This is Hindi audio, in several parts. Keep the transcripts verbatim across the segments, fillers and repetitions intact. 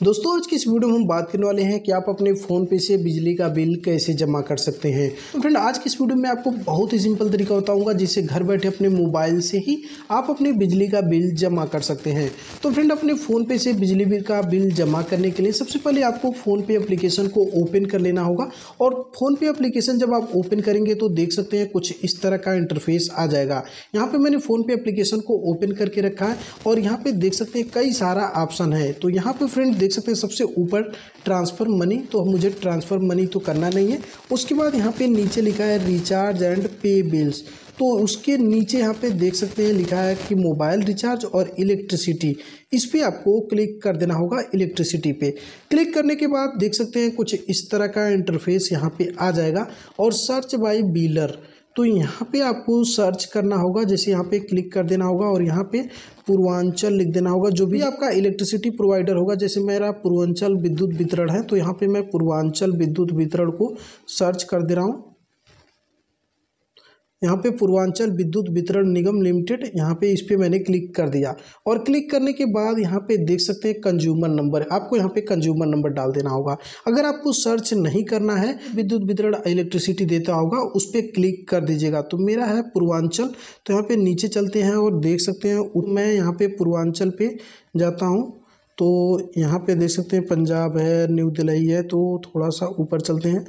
दोस्तों आज की इस वीडियो में हम बात करने वाले हैं कि आप अपने फ़ोन पे से बिजली का बिल कैसे जमा कर सकते हैं। तो फ्रेंड आज की इस वीडियो में आपको बहुत ही सिंपल तरीका बताऊंगा जिससे घर बैठे अपने मोबाइल से ही आप अपने बिजली का बिल जमा कर सकते हैं। तो फ्रेंड अपने फ़ोन पे से बिजली बिल का बिल जमा करने के लिए सबसे पहले आपको फ़ोन पे एप्लीकेशन को ओपन कर लेना होगा। और फ़ोन पे एप्लीकेशन जब आप ओपन करेंगे तो देख सकते हैं कुछ इस तरह का इंटरफेस आ जाएगा। यहाँ पर मैंने फ़ोन पे एप्लीकेशन को ओपन करके रखा है और यहाँ पर देख सकते हैं कई सारा ऑप्शन है। तो यहाँ पर फ्रेंड देख सकते हैं सबसे ऊपर ट्रांसफ़र मनी, तो मुझे ट्रांसफ़र मनी तो करना नहीं है। उसके बाद यहाँ पे नीचे लिखा है रिचार्ज एंड पे बिल्स, तो उसके नीचे यहाँ पे देख सकते हैं लिखा है कि मोबाइल रिचार्ज और इलेक्ट्रिसिटी, इस पर आपको क्लिक कर देना होगा। इलेक्ट्रिसिटी पे क्लिक करने के बाद देख सकते हैं कुछ इस तरह का इंटरफेस यहाँ पे आ जाएगा। और सर्च बाय बिलर, तो यहाँ पे आपको सर्च करना होगा, जैसे यहाँ पे क्लिक कर देना होगा और यहाँ पे पूर्वांचल लिख देना होगा। जो भी आपका इलेक्ट्रिसिटी प्रोवाइडर होगा, जैसे मेरा पूर्वांचल विद्युत वितरण है तो यहाँ पे मैं पूर्वांचल विद्युत वितरण को सर्च कर दे रहा हूँ। यहाँ पे पूर्वांचल विद्युत वितरण निगम लिमिटेड, यहाँ पे इस पे मैंने क्लिक कर दिया। और क्लिक करने के बाद यहाँ पे देख सकते हैं कंज्यूमर नंबर, आपको यहाँ पे कंज्यूमर नंबर डाल देना होगा। अगर आपको सर्च नहीं करना है, विद्युत वितरण इलेक्ट्रिसिटी देता होगा उस पर क्लिक कर दीजिएगा। तो मेरा है पूर्वांचल, तो यहाँ पे नीचे चलते हैं और देख सकते हैं मैं यहाँ पे पूर्वांचल पे जाता हूँ। तो यहाँ पे देख सकते हैं पंजाब है, न्यू दिल्ली है, तो थोड़ा सा ऊपर चलते हैं।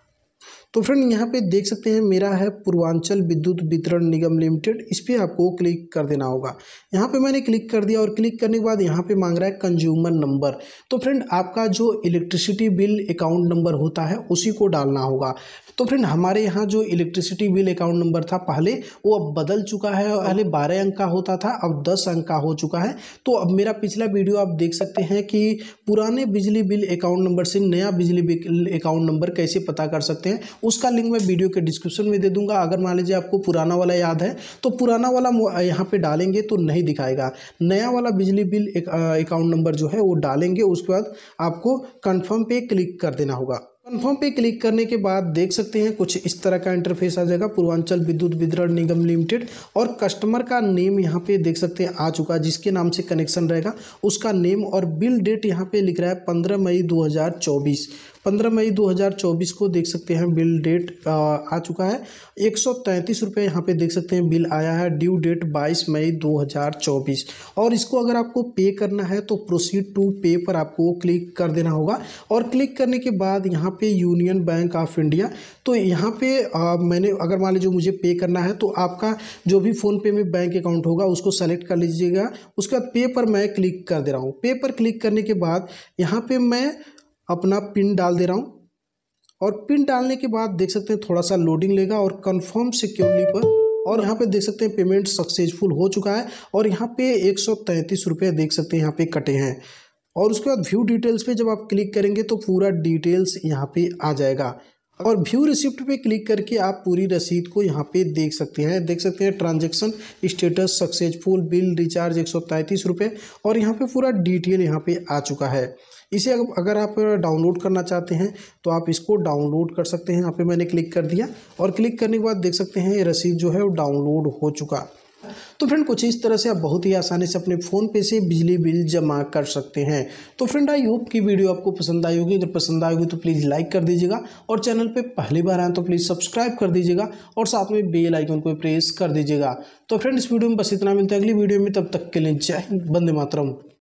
तो फ्रेंड यहाँ पे देख सकते हैं मेरा है पूर्वांचल विद्युत वितरण निगम लिमिटेड, इस पर आपको क्लिक कर देना होगा। यहाँ पे मैंने क्लिक कर दिया और क्लिक करने के बाद यहाँ पे मांग रहा है कंज्यूमर नंबर। तो फ्रेंड आपका जो इलेक्ट्रिसिटी बिल अकाउंट नंबर होता है उसी को डालना होगा। तो फ्रेंड हमारे यहाँ जो इलेक्ट्रिसिटी बिल अकाउंट नंबर था पहले, वो अब बदल चुका है। पहले बारह अंक का होता था, अब दस अंक का हो चुका है। तो अब मेरा पिछला वीडियो आप देख सकते हैं कि पुराने बिजली बिल अकाउंट नंबर से नया बिजली बिल अकाउंट नंबर कैसे पता कर सकते हैं, उसका लिंक मैं वीडियो के डिस्क्रिप्शन में दे दूंगा। अगर मान लीजिए आपको पुराना वाला याद है तो पुराना वाला यहाँ पे डालेंगे तो नहीं दिखाएगा, नया वाला बिजली बिल अकाउंट नंबर जो है वो डालेंगे। उसके बाद आपको कंफर्म पे क्लिक कर देना होगा। कंफर्म पे क्लिक करने के बाद देख सकते हैं कुछ इस तरह का इंटरफेस आ जाएगा, पूर्वांचल विद्युत वितरण निगम लिमिटेड। और कस्टमर का नेम यहाँ पे देख सकते हैं आ चुका है, जिसके नाम से कनेक्शन रहेगा उसका नेम। और बिल डेट यहाँ पे लिख रहा है पंद्रह मई दो हज़ार चौबीस, पंद्रह मई दो हज़ार चौबीस को देख सकते हैं बिल डेट आ, आ चुका है। एक सौ तैंतीस रुपये यहाँ पे देख सकते हैं बिल आया है। ड्यू डेट बाईस मई दो हज़ार चौबीस। और इसको अगर आपको पे करना है तो प्रोसीड टू पे पर आपको क्लिक कर देना होगा। और क्लिक करने के बाद यहाँ पे यूनियन बैंक ऑफ इंडिया, तो यहाँ पे आ, मैंने अगर मान लीजिए मुझे पे करना है तो आपका जो भी फ़ोन पे में बैंक अकाउंट होगा उसको सेलेक्ट कर लीजिएगा। उसके बाद पे पर मैं क्लिक कर दे रहा हूँ। पे पर क्लिक करने के बाद यहाँ पे मैं अपना पिन डाल दे रहा हूँ। और पिन डालने के बाद देख सकते हैं थोड़ा सा लोडिंग लेगा और कंफर्म सिक्योरिटी पर, और यहाँ पे देख सकते हैं पेमेंट सक्सेसफुल हो चुका है। और यहाँ पे एक सौ तैंतीस रुपये देख सकते हैं यहाँ पे कटे हैं। और उसके बाद व्यू डिटेल्स पे जब आप क्लिक करेंगे तो पूरा डिटेल्स यहाँ पे आ जाएगा। और व्यू रिसिप्ट पे क्लिक करके आप पूरी रसीद को यहाँ पे देख सकते हैं। देख सकते हैं transaction status successful, bill recharge एक सौ तैंतीस रुपये, और यहाँ पे पूरा डिटेल यहाँ पे आ चुका है। इसे अगर आप डाउनलोड करना चाहते हैं तो आप इसको डाउनलोड कर सकते हैं। यहाँ पे मैंने क्लिक कर दिया और क्लिक करने के बाद देख सकते हैं ये रसीद जो है वो डाउनलोड हो चुका। तो फ्रेंड कुछ इस तरह से आप बहुत ही आसानी से अपने फ़ोन पे से बिजली बिल जमा कर सकते हैं। तो फ्रेंड आई होप कि वीडियो आपको पसंद आई होगी। अगर पसंद आई होगी तो प्लीज़ लाइक कर दीजिएगा, और चैनल पे पहली बार आए तो प्लीज़ सब्सक्राइब कर दीजिएगा, और साथ में बेल आइकन को प्रेस कर दीजिएगा। तो फ्रेंड इस वीडियो में बस इतना, मिलता है अगली वीडियो में, तब तक के लिए जय हिंद, वंदे मातरम।